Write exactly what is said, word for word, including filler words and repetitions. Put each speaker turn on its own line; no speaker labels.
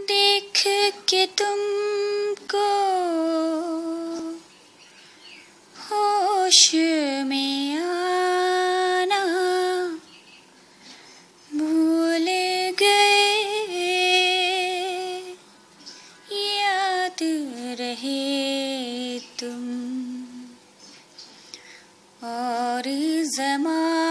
देख के तुमको होश में आना भूल गए, याद रहे तुम और ज़माना